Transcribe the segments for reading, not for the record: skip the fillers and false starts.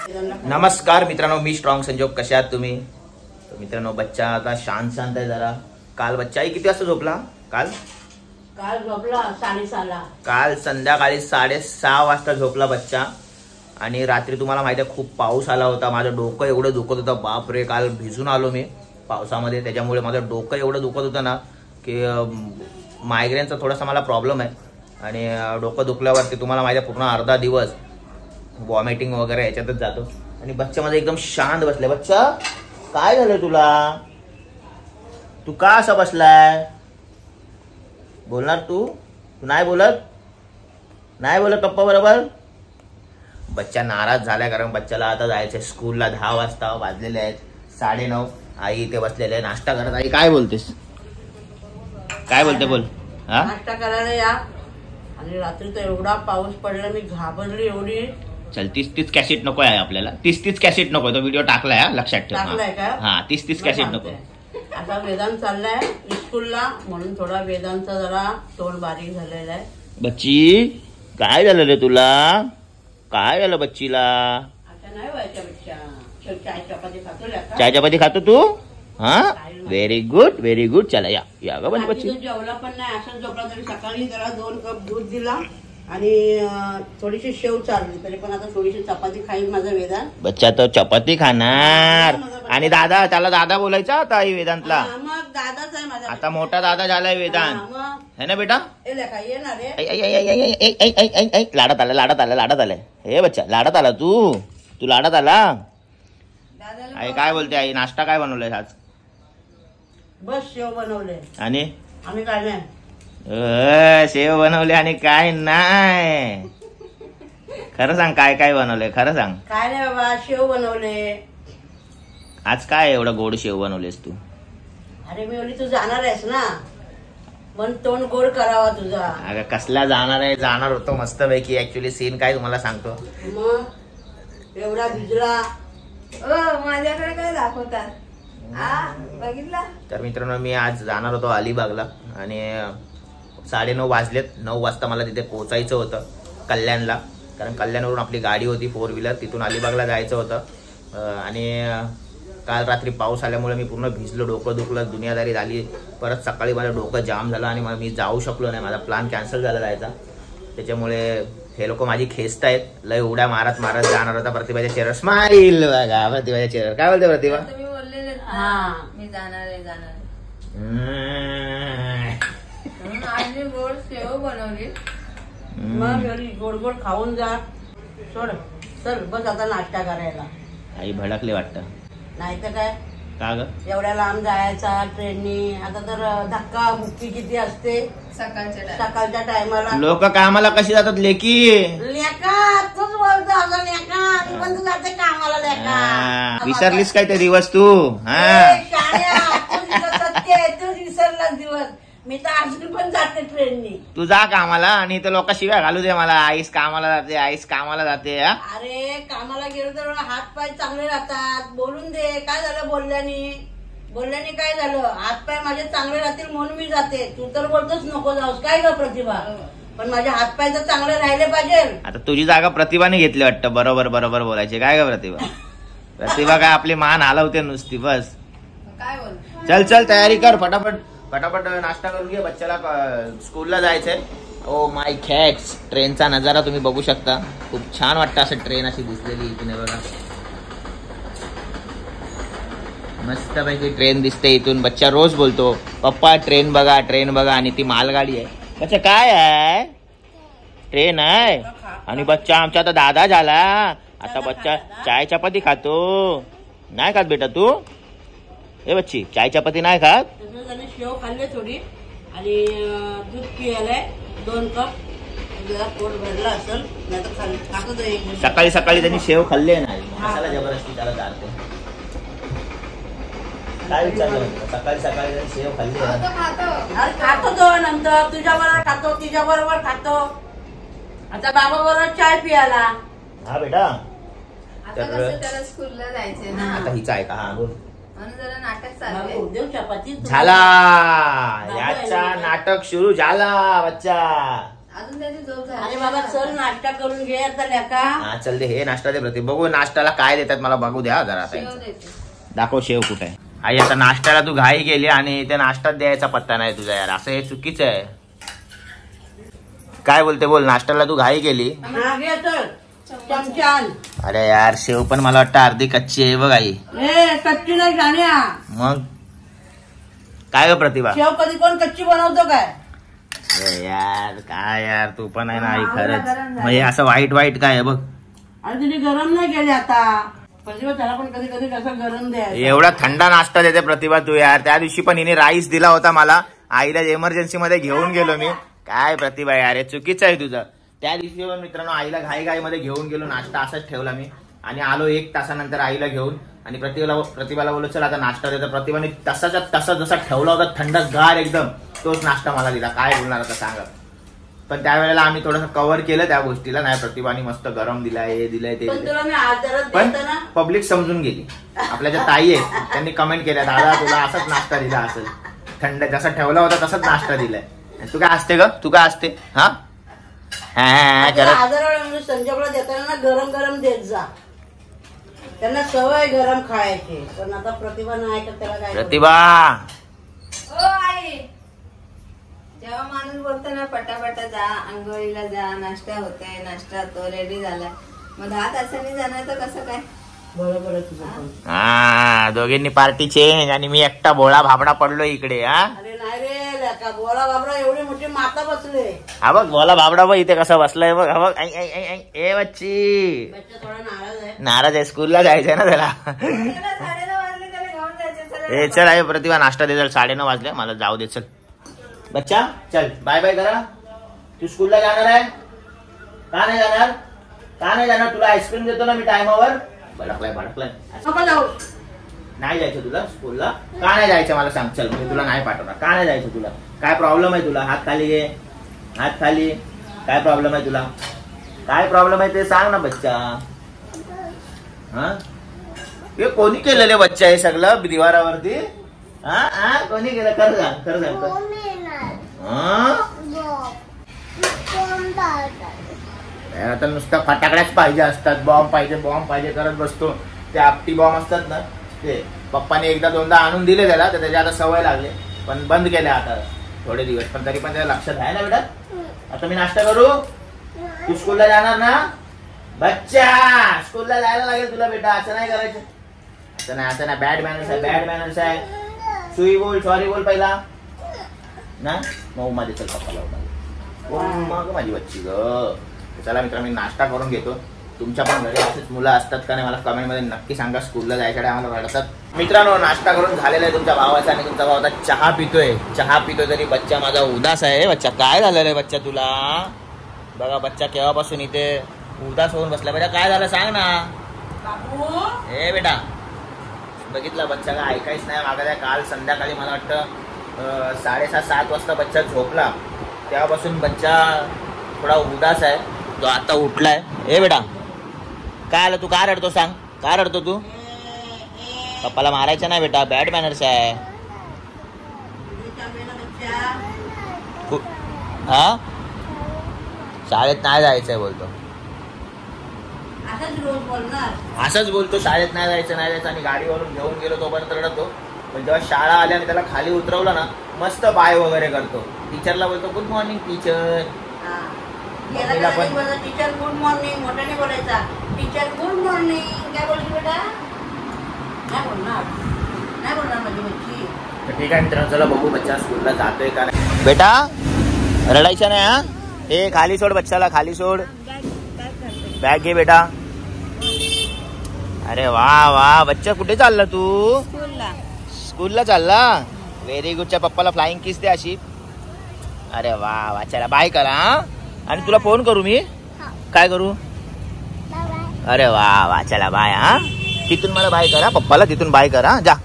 नमस्कार मित्रांनो, मी स्ट्रॉंग संजोग. कशा आहात तुम्ही? तर मित्रांनो, बच्चा आता शांत आहे जरा. काल बच्चाही किती वाजता झोपला? काल झोपला 6:30. काल संध्याकाळी 6:30 वाजता झोपला बच्चा. आणि रात्री तुम्हाला माहिती आहे खूप पाऊस आला होता. माझं डोकं एवढं दुखत होतं, बापरे. काल भिजून आलो मी पावसामध्ये, त्याच्यामुळे माझं डोकं एवढं दुखत होतं ना की मायग्रेनचा थोडासा मला प्रॉब्लेम आहे. आणि डोकं दुखल्यावरती तुम्हाला माहिती आहे पूर्ण अर्धा दिवस वॉमिटिंग वगैरे याच्यातच जातो. आणि बच्चामध्ये एकदम शांत बसलाय. बच्चा, काय झालं तुला? तू का असा बसलाय? बोलणार तू? तू नाही बोलत? नाही बोलत पप्पा बरोबर? बच्चा नाराज झालाय कारण बच्चाला आता जायचंय स्कूलला. 10 वाजता वाजलेले आहेत, 9:30. आई इथे बसलेले आहे, नाश्ता करत. आई काय बोलतेस? काय बोलते? बोल. हा, नाश्ता करायला या. आणि रात्री तर एवढा पाऊस पडला, मी घाबरली एवढी. चल, 30 कॅसेट नको आहे आपल्याला. 30 कॅसेट नको. तो व्हिडिओ टाकलाय, हा लक्षात ठेव. टाकलाय का? हा, 30 कॅसेट नको. आता वेदांत चाललाय स्कूलला, म्हणून थोडा वेदांतचा जरा तोंड बारीक झालेला आहे. बच्ची, काय झालं रे तुला? काय झालं बच्चीला? आता नाही व्हायच्या बच्चा. चाय चपाती खातो. चाय चपाती खातो तू? हा, व्हेरी गुड, व्हेरी गुड. चला या ग बच्ची. जेवला पण नाही, असंच झोपला. तरी सकाळी जरा 2 कप दूध दिला आणि थोडीशी शेव चालली. तरी पण आता थोडीशी चपाती खाईल माझा वेदांत. बच्चा तो चपाती खाणार. आणि दादा, त्याला दादा बोलायचा आता आई वेदांतला. मग दादाच आहे माझा. आता मोठा दादा झालाय वेदांत, है ना बेटा? येणार लाडात आलाय. हे बच्चा, लाडात आला तू लाडात आला. आई काय बोलते? आई नाश्ता काय बनवलाय आज? बस शेव बनवले. आणि आम्ही काय नाही. शेव बनवले आणि काय नाही? खरं सांग, काय काय बनवलंय? खरं सांग. काय नाही बाबा, शेव बनवले. आज काय एवढं गोड शेव बनवलेस तू? अरे मी बोलली तू जाणार आहेस ना, म्हणून तोंड गोड करावा तुझा. अगं कसला जाणार आहे? जाणार होतो मस्त पैकी. ऍक्च्युली सीन काय तुम्हाला सांगतो. मग एवढा भिजला. माझ्याकडे काय दाखवतात? बघितला? तर मित्रांनो, मी आज जाणार होतो अलिबागला आणि 9:30 वाजलेत. 9 वाजता मला तिथे पोहोचायचं होतं कल्याणला. कारण कल्याणवरून आपली गाडी होती 4 व्हीलर, तिथून अलिबागला जायचं होतं. आणि काल रात्री पाऊस आल्यामुळे मी पूर्ण भिजलो, डोकं दुखलं, दुनियादारी झाली. परत सकाळी माझं डोकं जाम झालं आणि मी जाऊ शकलो नाही. माझा प्लॅन कॅन्सल झाला जायचा. त्याच्यामुळे हे लोक माझी खेचतायत. लय उड्या मारत मारत जाणार होता. प्रतिभाच्या चेहरा स्माईल बघा. प्रतिभाच्या चेहरा काय बोलते प्रतिभा? तुम्ही बोललेले मी जाणार आहे. आज मी गोड शेव बनवली. मग गोड गोड खाऊन जा. सोड चल, बस आता नाश्ता करायला. आई भडकले वाटतं. नाही तर काय, का ग? एवढ्या लांब जायचा ट्रेननी. आता तर धक्का मुक्की किती असते सकाळच्या टायमाला. लोक कामाला कशी जातात लेकी? लेका तूच बोलतो अगं. लेका मी पण तू जाते कामाला. लेका विसरलीस काय ते दिवस तू? तूच विसरलास दिवस. मी तर अजून पण जाते ट्रेननी. तू जा कामाला आणि इथं लोक शिव्या घालू दे मला. आईस कामाला जाते, आईस कामाला जाते. अरे कामाला गेलो तर हात पाय चांगले राहतात. बोलून दे. काय झालं बोलल्याने काय झालं? हात पाय माझे चांगले राहतील म्हणून मी जाते. तू तर बोलतोच नको जाऊस. काय ग प्रतिभा? पण माझे हात पाय तर चांगले राहिले पाहिजे. आता तुझी जागा प्रतिभाने घेतली वाटतं. बरोबर बोलायचे. काय ग प्रतिभा? प्रतिभा काय आपली मान हलवते नुसती बस. काय बोल? चल तयारी कर फटाफट नाश्ता करून घे. बच्चाला स्कूलला जायचंय. ओ माय खॅक्स, ट्रेनचा नजारा तुम्ही बघू शकता. खूप छान वाटतं असं ट्रेन अशी दिसलेली इथून बघा. मस्तपैकी ट्रेन दिसते इथून. बच्चा रोज बोलतो पप्पा ट्रेन बघा. आणि ती मालगाडी आहे. बच्चा काय आहे? ट्रेन आहे. आणि बच्चा आमचा आता दादा झाला. आता बच्चा चाय चपाती खातो. नाही खात बेटा तू? ए बच्ची, चाय चपाती नाही खात? शेव खाल्ले थोडी आणि दूध पियालाय 2 कप. जरा पोट भरला असेल. नाही तर सकाळी त्यांनी शेव खाल्ले नाही. मसाला जबरदस्ती त्याला चालते. काय विचारलं? सकाळी शेव खाल्ली. खातो तो नंतर. तुझ्या बरोबर खातो, तिच्या बरोबर खातो. आता बाबा बरोबर चाय पियाला. हा बेटा. आता कसं त्याला स्कूलला जायचंय ना. आता हिचा आहे का? हा बोल. म्हणून जरा नाटक चाललंय. झाला. याचा नाटक सुरू झाला बच्चा. अजून त्याची झोप झाली. अरे बाबा चल नाश्ता करून घे आता लेका. हा चल दे हे नाश्ता दे प्रतिभा. बघू नाश्त्याला काय देतात मला बघू द्या जरा. शेव आता देते. दाखव शेव कुठे आहे. आई आता नाश्त्याला तू घाई गेली आणि इथे नाश्त्यात द्यायचा पत्ता नाही तुझा यार. असं हे चुकीचं आहे. काय बोलते बोल. नाश्त्याला तू घाई गेली. हा घे चल चमचान. अरे यार शेव पण मला वाटतं अर्धी कच्ची आहे बघ आई. ए कच्ची नाही जाण्या. मग काय ग प्रतिभा. शेव कधी कोण कच्ची बनवतो काय. अरे यार काय यार तू पण आहे ना आई खरंच. मग हे असं वाईट वाईट काय आहे बघ. अरे तिने गरम नाही केले आता. प्रतिभा त्याला पण कधी कधी कसं गरम द्यायचं. एवढा थंडा नाश्ता देते प्रतिभा तू यार. त्या दिवशी पण हिने राईस दिला होता मला. आईला इमर्जन्सी मध्ये घेऊन गेलो मी. काय प्रतिभा यार हे चुकीचं आहे तुझं. त्या दिवशी पण मित्रांनो आईला घाई मध्ये घेऊन गेलो. नाश्ता असाच ठेवला मी आणि आलो 1 तासानंतर आईला घेऊन आणि प्रतिभाला बोललो चल आता नाश्ता देतो. प्रतिभाने तसाच्या तसा जसा ठेवला होता थंडगार एकदम तोच नाश्ता मला दिला. काय बोलणार आता सांगा. पण त्यावेळेला आम्ही थोडंसं कव्हर केलं त्या गोष्टीला. नाही प्रतिभाने मस्त गरम दिलाय हे दिलंय ते पण दिलंय. तुला मी आदरच पण देतो ना. पब्लिक समजून गेली. आपल्या ज्या ताई आहेत त्यांनी कमेंट केल्या दादा तुला असाच नाश्ता दिला असेल. थंड जसा ठेवला होता तसाच नाश्ता दिलाय. तू काय असते ग. तू काय असते हा आदर म्हणजे संजयला देताना ना गरम गरम देत जा. त्यांना सवय गरम खायची. पण आता प्रतिभा नाही तर त्याला काय प्रतिभा. ओ आई, जेव्हा माणूस बोलतो ना पटापटा जा आंघोळीला जा नाश्ता होते नाश्ता होतो रेडी झाला मग 10 तासांनी जाणार तर कसं काय. बरोबर आहे तुझं पण. हा दोघींनी पार्टी चेंज आणि मी एकटा भोळा भाबडा पडलो इकडे. हा अरे नाही रे लेका बोला बाबरा एवढी मोठी माता बसले. हा बघ भोळा भाबडा बघ इथे कसा बसलाय बघ. हा बघ ऐ ऐ ऐ ऐ ए बच्ची बच्चा थोडा नाराज आहे. नाराज आहे. स्कूलला जायचंय ना त्याला. त्याला 9:30 वाजले त्याला घेऊन जायचे. चला ए चल आहे प्रतिभा नाश्ता दे. चल 9:30 वाजले मला जाऊ दे. चल बच्चा चल बाय बाय करा. तू स्कूलला जाणार आहे का नाही जाणार. का नाही जाणार. तुला आईस्क्रीम देतो ना मी टायमावर. भडकलाय नको जाऊ. नाही जायचं तुला स्कूलला. का नाही जायचं मला सांग. चल मी तुला नाही पाठवणार. का नाही जायचं तुला. काय प्रॉब्लेम आहे तुला. हात खाली घे. हात खाली. काय प्रॉब्लेम आहे तुला. काय प्रॉब्लेम आहे ते सांग ना बच्चा. हा हे कोणी केलेले बच्चा हे सगळं दिवारावरती. हा कोणी केलं. खरं सांग खरं सांग. आता नुसतं फटाकड्याच पाहिजे असतात. बॉम्ब पाहिजे करत बसतो. ते आपटी बॉम्ब असतात ना ते पप्पाने एकदा दोनदा आणून दिले त्याला तर त्याची आता सवय लागली. पण बंद केले आता थोडे दिवस. पण तरी पण त्याला लक्षात आहे ना बेटा. आता मी नाश्ता करू. तू स्कूलला जाणार ना बच्चा. स्कूलला जायला लागेल तुला बेटा. असं नाही करायचं. असं नाही बॅड मॅनर्स आहे. सुई बोल सॉरी बोल पहिला ना. मग माझे चल पप्पाला मग माझी बच्ची ग. चला मित्र मी नाश्ता करून घेतो. तुमच्या पण घरी असेच मुलं असतात का नाही मला कमेंट मध्ये नक्की सांगा. स्कूलला जायच्या आम्हाला रडतात. मित्रांनो नाश्ता करून झालेला आहे तुमच्या भावाचा आणि तुमचा भाव आता चहा पितोय तरी बच्चा माझा उदास आहे. बच्चा काय झालं रे बच्चा तुला. बघा बच्चा केव्हापासून इथे उदास होऊन बसला. बेटा काय झालं सांग ना. हे बेटा बघितलं बच्चा का ऐकायच नाही मागा. काल संध्याकाळी मला वाटतं 6:30-7 वाजता बच्चा झोपला. तेव्हापासून बच्चा थोडा उदास आहे. तो आता उठलाय. ए बेटा काय आलं तू. का रडतो सांग. का रडतो तू. पप्पाला मारायचं नाही बेटा. बॅड मॅनर्स आहे. हा शाळेत नाही जायचंय बोलतो. असंच बोलतो शाळेत नाही जायचं आणि गाडीवरून घेऊन गेलो तोपर्यंत रडतो. पण जेव्हा शाळा आल्या आणि त्याला खाली उतरवलं ना मस्त बाय वगैरे करतो. टीचरला बोलतो good morning teacher. Teacher good morning मोठ्याने बोलायचा. टीचर गुड मॉर्निंग काय बोलतो बेटा. नाही बोलणार माझी बच्ची. ठीक आहे मित्रांनो चला बघू बच्चा स्कूलला जातोय का नाही. बेटा रडायचं नाही हा. हे खाली सोड बच्चाला. खाली सोड. बॅग घे बेटा. अरे वा बच्चा कुठे चालला तू. स्कूलला चालला. Very good. च्या पप्पाला फ्लाइंग किस दे अशी. अरे वा चला बाय करा. आणि तुला फोन करू मी. काय करू. अरे वा चला बाय. हा तिथून मला बाय करा. पप्पाला तिथून बाय करा. जा.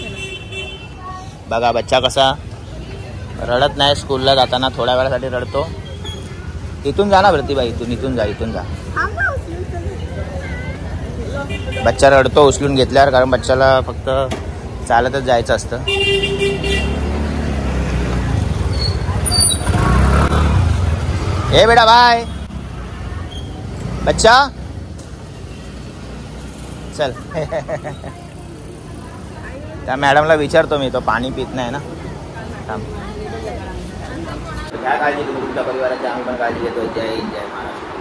बघा बच्चा कसा रडत नाही. स्कूलला जाताना थोड्या वेळासाठी रडतो. इथून जा ना प्रतिभा. इथून जा. बच्चा रडतो उचलून घेतल्यावर. कारण बच्चाला फक्त चालतच जायचं असतं. ए बेटा बाय बच्चा चल. त्या मॅडमला विचारतो मी, तो पाणी पित नाही ना. थांब. घ्या काळजी तुम्ही तुमच्या परिवाराची, आम्ही पण काळजी घेतो. जय हिंद जय महाराष्ट्र.